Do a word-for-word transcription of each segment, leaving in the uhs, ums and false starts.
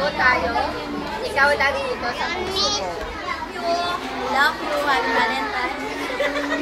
tayo. Ikaw lagi ito sa puso ko. Love you, Happy Valentine's.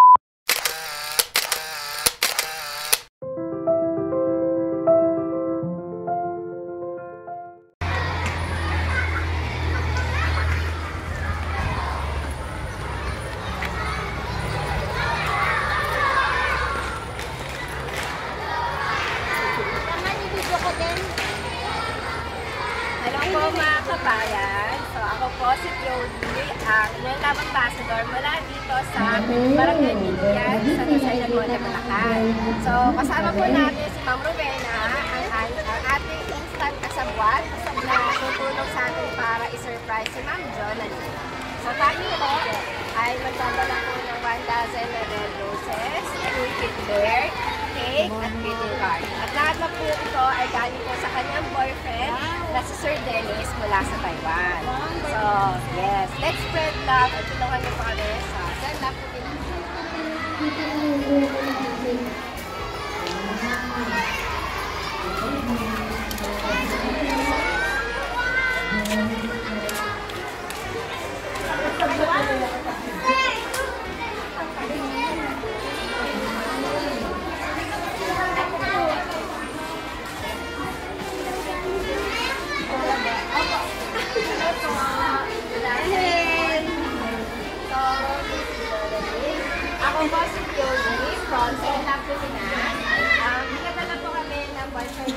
Hello po mga kabayan. So ako po si Pioli, ang inyong lab ambassador mula dito sa Barangay Milian sa Dasay ng Monte Bulacan. So kasama po natin si Ma'am Rowena, ang, ang, ang ating instant kasabwat na tutulong sa atin para i-surprise si Ma'am Jonalyn. So tayo po ay magdadala po ng one dozen na red roses, orchid bear, cake at greeting card. At lahat na po ito ay galing po sa kanyang boyfriend na si Sir Dennis mula sa Taiwan. So, yes, let's spread love at tulungan niyo po kami sa send love to the Ako po si Pioli from Send Love to Pinas. Um, Hinadala po kami ng boyfriend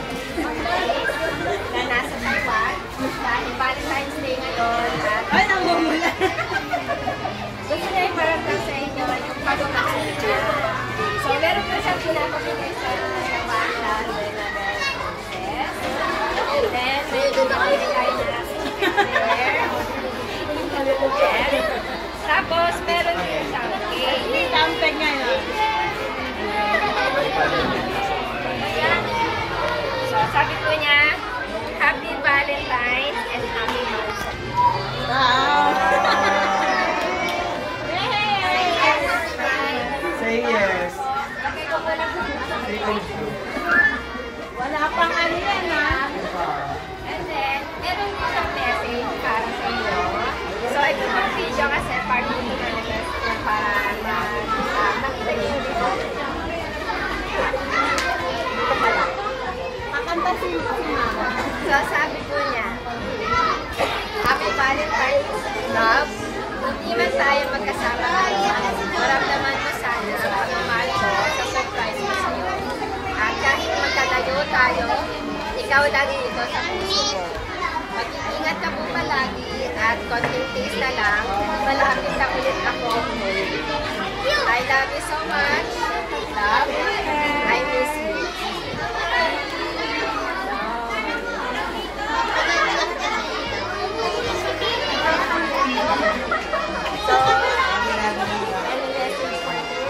na nasa Taiwan. Dahil Valentine's Day ngayon at ay, namumula! Gusto niya iparamdam sa inyo yung pagmamahal niya. So, meron po siyang pinapabigay sa nawa na red roses. And then, may pinapabigay na there. Tapos, meron din siyang cake. Tampeg ngayon. So, sabi po niya, Happy Valentine's and Happy Birthday. Wow! Say yes. Lagay ko po lang sa Wala pang ano yan, ha? And then, meron po siyang message para sa inyo. So, ito po video kasi part po ito talaga para na nakita niyo yung video. Dito pala. Kakanta si Mama. So, sabi po niya, Happy Valentine's, love. Hindi man tayo magkasama ngayon, maramdaman mo sana ang pagmamahal ko sa surprise mo sa iyo. At kahit magkalayo tayo, ikaw lagi ito sa puso ko. Mag-iingat ka po palagi at konting taste na lang, malapit na ulit ako. I love you so much. Love. I miss you. So, any message for you?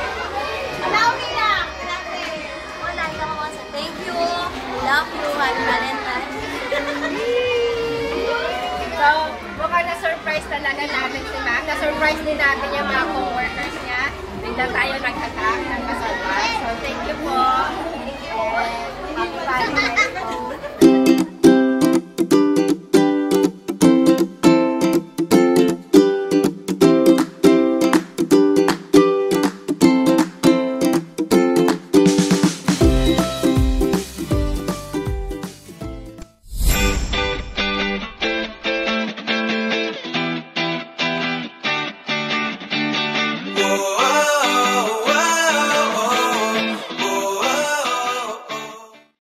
Thank you. Love you, Happy Valentine's. So, mukhang na-surprise talaga natin si Ma'am. Na-surprise din natin yung mga co-workers niya. Bigla tayo nagtatak ng kasalwa. So, thank you po. And, happy Valentine's po.